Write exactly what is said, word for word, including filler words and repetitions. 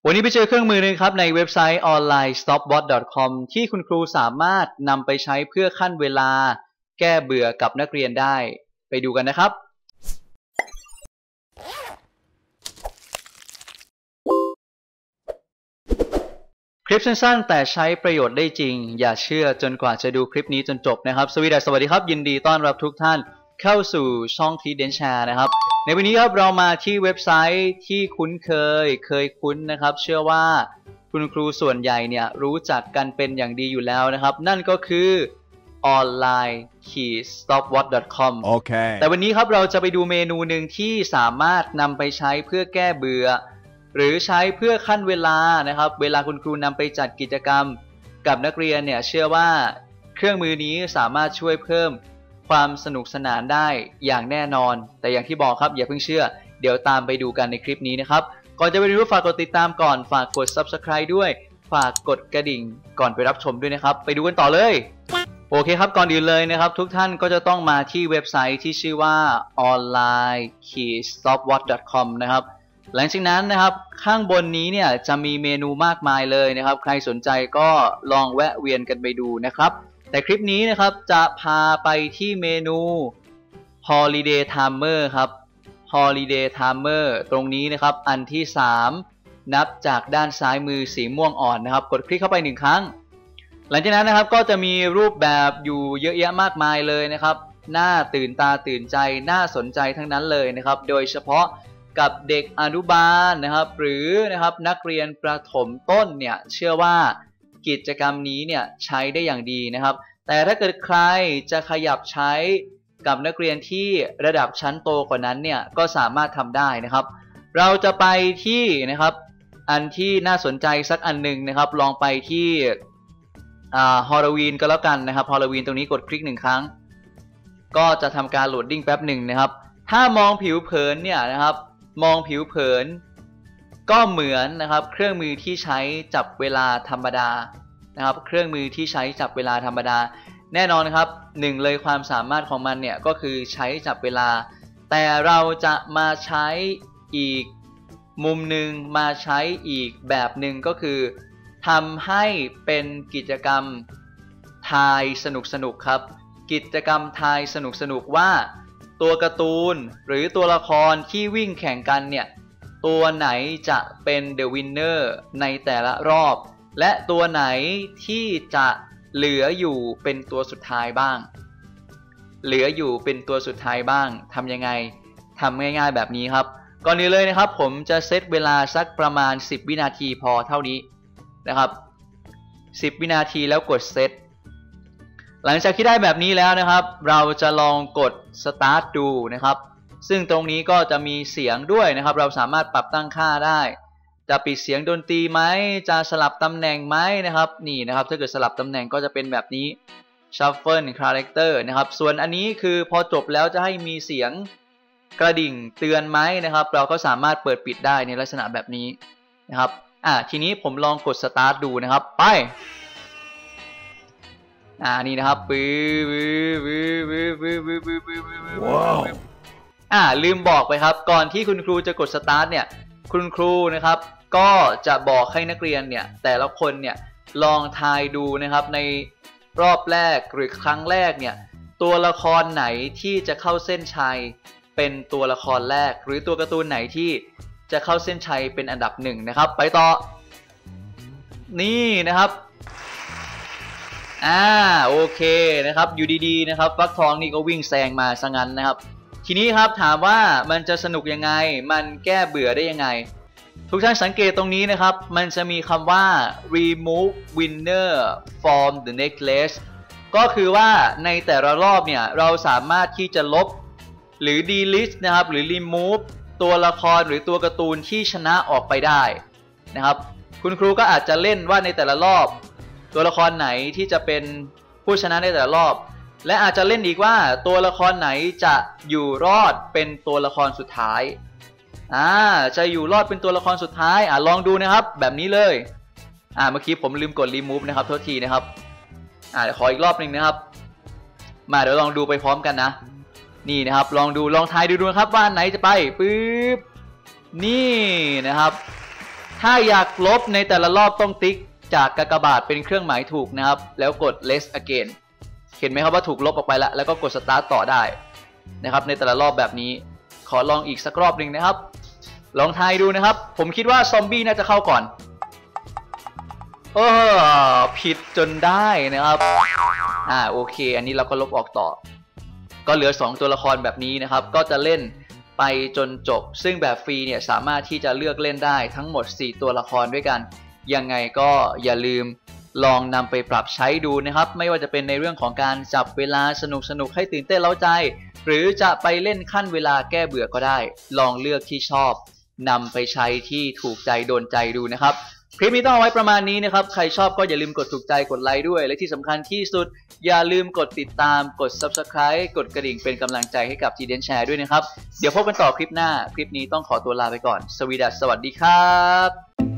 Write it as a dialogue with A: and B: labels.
A: วันนี้ไปเจอเครื่องมือนึงครับในเว็บไซต์ออนไลน์ สต็อปบอท ดอท คอม ที่คุณครูสามารถนำไปใช้เพื่อขั้นเวลาแก้เบื่อกับนักเรียนได้ไปดูกันนะครับคลิปสั้นๆแต่ใช้ประโยชน์ได้จริงอย่าเชื่อจนกว่าจะดูคลิปนี้จนจบนะครับสวัสดีสวัสดีครับยินดีต้อนรับทุกท่านเข้าสู่ช่องทีเดนแชร์นะครับในวันนี้ครับเรามาที่เว็บไซต์ที่คุ้นเคยเคยคุ้นนะครับเชื่อว่าคุณครูส่วนใหญ่เนี่ยรู้จักกันเป็นอย่างดีอยู่แล้วนะครับนั่นก็คือออนไลน์ สต็อปบอท ดอท คอม
B: โอเค
A: แต่วันนี้ครับเราจะไปดูเมนูหนึ่งที่สามารถนำไปใช้เพื่อแก้เบื่อหรือใช้เพื่อขั้นเวลานะครับเวลาคุณครูนำไปจัดกิจกรรมกับนักเรียนเนี่ยเชื่อว่าเครื่องมือนี้สามารถช่วยเพิ่มความสนุกสนานได้อย่างแน่นอนแต่อย่างที่บอกครับอย่าเพิ่งเชื่อเดี๋ยวตามไปดูกันในคลิปนี้นะครับก่อนจะไปดูฝากกดติดตามก่อนฝากกด ซับสไครบ์ ด้วยฝากกดกระดิ่งก่อนไปรับชมด้วยนะครับไปดูกันต่อเลยโอเคครับก่อนอื่นเลยนะครับทุกท่านก็จะต้องมาที่เว็บไซต์ที่ชื่อว่า ออนไลน์ สต็อปบอท ดอท คอม นะครับหลังจากนั้นนะครับข้างบนนี้เนี่ยจะมีเมนูมากมายเลยนะครับใครสนใจก็ลองแวะเวียนกันไปดูนะครับแต่คลิปนี้นะครับจะพาไปที่เมนู Holiday Timer ครับ Holiday Timer ตรงนี้นะครับอันที่สามนับจากด้านซ้ายมือสีม่วงอ่อนนะครับกดคลิกเข้าไปหนึ่งครั้งหลังจากนั้นนะครับก็จะมีรูปแบบอยู่เยอะแยะมากมายเลยนะครับน่าตื่นตาตื่นใจน่าสนใจทั้งนั้นเลยนะครับโดยเฉพาะกับเด็กอนุบาลนะครับหรือนะครับนักเรียนประถมต้นเนี่ยเชื่อว่ากิจกรรมนี้เนี่ยใช้ได้อย่างดีนะครับแต่ถ้าเกิดใครจะขยับใช้กับนักเรียนที่ระดับชั้นโตกว่านั้นเนี่ยก็สามารถทำได้นะครับเราจะไปที่นะครับอันที่น่าสนใจสักอันหนึ่งนะครับลองไปที่ฮอลโลวีนก็แล้วกันนะครับฮอลโลวีนตรงนี้กดคลิกหนึ่งครั้งก็จะทำการโหลดดิ้งแป๊บหนึ่งนะครับถ้ามองผิวเผินเนี่ยนะครับมองผิวเผินก็เหมือนนะครับเครื่องมือที่ใช้จับเวลาธรรมดานะครับเครื่องมือที่ใช้จับเวลาธรรมดาแน่นอนครับหนึ่งเลยความสามารถของมันเนี่ยก็คือใช้จับเวลาแต่เราจะมาใช้อีกมุมหนึ่งมาใช้อีกแบบหนึ่งก็คือทำให้เป็นกิจกรรมทายสนุกสนุกครับกิจกรรมทายสนุกสนุกว่าตัวการ์ตูนหรือตัวละครที่วิ่งแข่งกันเนี่ยตัวไหนจะเป็นเดอะวินเนอร์ในแต่ละรอบและตัวไหนที่จะเหลืออยู่เป็นตัวสุดท้ายบ้างเหลืออยู่เป็นตัวสุดท้ายบ้างทำยังไงทำง่ายๆแบบนี้ครับก่อนอื่นเลยนะครับผมจะเซตเวลาสักประมาณสิบวินาทีพอเท่านี้นะครับสิบวินาทีแล้วกดเซตหลังจากที่ได้แบบนี้แล้วนะครับเราจะลองกด สตาร์ท ดูนะครับซึ่งตรงนี้ก็จะมีเสียงด้วยนะครับเราสามารถปรับตั้งค่าได้จะปิดเสียงดนตรีไหมจะสลับตำแหน่งไหมนะครับนี่นะครับถ้าเกิดสลับตำแหน่งก็จะเป็นแบบนี้ Shuffle Character นะครับส่วนอันนี้คือพอจบแล้วจะให้มีเสียงกระดิ่งเตือนไหมนะครับเราก็สามารถเปิดปิดได้ในลักษณะแบบนี้นะครับอ่ะทีนี้ผมลองกด สตาร์ท ดูนะครับไปอ่านี่นะครับปื้อปื้อปื้อปื้อปื้อปื้อปื้อปื้อปื้อปื้อว้าวอ่าลืมบอกไปครับก่อนที่คุณครูจะกด สตาร์ท เนี่ยคุณครูนะครับก็จะบอกให้นักเรียนเนี่ยแต่ละคนเนี่ยลองทายดูนะครับในรอบแรกหรือครั้งแรกเนี่ยตัวละครไหนที่จะเข้าเส้นชัยเป็นตัวละครแรกหรือตัวการ์ตูนไหนที่จะเข้าเส้นชัยเป็นอันดับหนึ่งนะครับไปต่อนี่นะครับอ่าโอเคนะครับอยู่ดีๆนะครับฟักทองนี่ก็วิ่งแซงมาซะงั้นนะครับทีนี้ครับถามว่ามันจะสนุกยังไงมันแก้เบื่อได้ยังไงทุกท่านสังเกตตรงนี้นะครับมันจะมีคำว่า remove winner from the next list ก็คือว่าในแต่ละรอบเนี่ยเราสามารถที่จะลบหรือ delete นะครับหรือ remove ตัวละครหรือตัวการ์ตูนที่ชนะออกไปได้นะครับคุณครูก็อาจจะเล่นว่าในแต่ละรอบตัวละครไหนที่จะเป็นผู้ชนะในแต่ละรอบและอาจจะเล่นอีกว่าตัวละครไหนจะอยู่รอดเป็นตัวละครสุดท้ายอ่าจะอยู่รอดเป็นตัวละครสุดท้ายอ่าลองดูนะครับแบบนี้เลยอ่าเมื่อกี้ผมลืมกด remove นะครับโทษทีนะครับอ่าเดี๋ยวขออีกรอบหนึ่งนะครับมาเดี๋ยวลองดูไปพร้อมกันนะนี่นะครับลองดูลองทายดูดูนะครับว่าไหนจะไปปึ๊บนี่นะครับถถ้าอยากลบในแต่ละรอบต้องติ๊กจากกากบาทเป็นเครื่องหมายถูกนะครับแล้วกด less again เห็นไหมครับว่าถูกลบออกไปแล้วแล้วก็กด start ต่อได้นะครับในแต่ละรอบแบบนี้ขอลองอีกสักรอบหนึ่งนะครับลองทายดูนะครับผมคิดว่าซอมบี้น่าจะเข้าก่อนเออผิดจนได้นะครับอ่าโอเคอันนี้เราก็ลบออกต่อก็เหลือสองตัวละครแบบนี้นะครับก็จะเล่นไปจนจบซึ่งแบบฟรีเนี่ยสามารถที่จะเลือกเล่นได้ทั้งหมดสี่ตัวละครด้วยกันยังไงก็อย่าลืมลองนำไปปรับใช้ดูนะครับไม่ว่าจะเป็นในเรื่องของการจับเวลาสนุกสนุกให้ตื่นเต้นเร้าใจหรือจะไปเล่นขั้นเวลาแก้เบื่อก็ได้ลองเลือกที่ชอบนำไปใช้ที่ถูกใจโดนใจดูนะครับคลิปนี้ต้องเอาไว้ประมาณนี้นะครับใครชอบก็อย่าลืมกดถูกใจกดไลค์ด้วยและที่สำคัญที่สุดอย่าลืมกดติดตามกด ซับสไครบ์ กดกระดิ่งเป็นกำลังใจให้กับ จี ดี เอ็น Share ด้วยนะครับเดี๋ยวพบกันต่อคลิปหน้าคลิปนี้ต้องขอตัวลาไปก่อนสวีดัสสวัสดีครับ